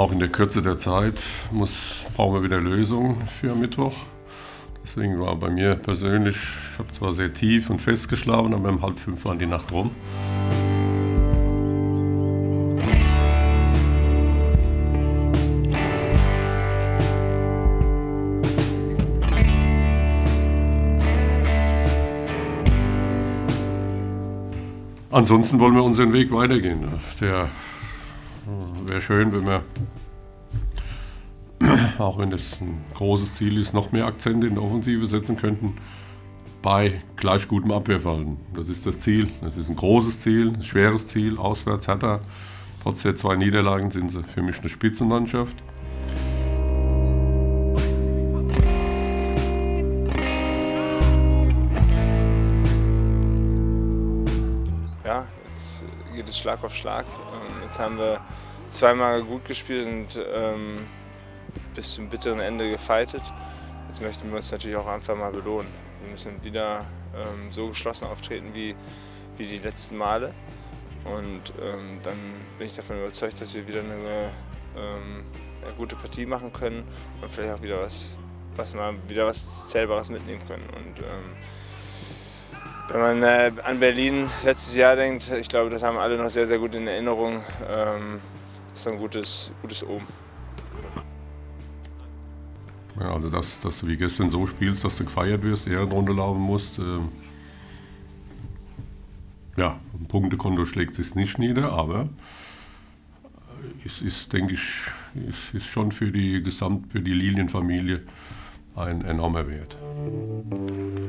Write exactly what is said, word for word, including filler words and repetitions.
auch in der Kürze der Zeit muss, brauchen wir wieder Lösungen für Mittwoch. Deswegen war bei mir persönlich, ich habe zwar sehr tief und fest geschlafen, aber um halb fünf war die Nacht rum. Ansonsten wollen wir unseren Weg weitergehen. Der wäre schön, wenn wir, auch wenn das ein großes Ziel ist, noch mehr Akzente in der Offensive setzen könnten, bei gleich gutem Abwehrverhalten. Das ist das Ziel. Das ist ein großes Ziel, ein schweres Ziel, auswärts Hertha. Trotz der zwei Niederlagen sind sie für mich eine Spitzenmannschaft. Ja, jetzt geht es Schlag auf Schlag. Jetzt haben wir zweimal gut gespielt und ähm, bis zum bitteren Ende gefightet. Jetzt möchten wir uns natürlich auch einfach mal belohnen. Wir müssen wieder ähm, so geschlossen auftreten wie, wie die letzten Male. Und ähm, dann bin ich davon überzeugt, dass wir wieder eine, ähm, eine gute Partie machen können und vielleicht auch wieder was, was mal wieder was Zählbares mitnehmen können. Und, ähm, wenn man äh, an Berlin letztes Jahr denkt, ich glaube, das haben alle noch sehr, sehr gut in Erinnerung. Ähm, das ist ein gutes, gutes Omen. Ja, also, dass, dass du wie gestern so spielst, dass du gefeiert wirst, Ehrenrunde laufen musst. Ähm, ja, ein Punktekonto schlägt sich nicht nieder, aber es ist, denke ich, es ist schon für die Gesamt, für die Lilienfamilie ein enormer Wert.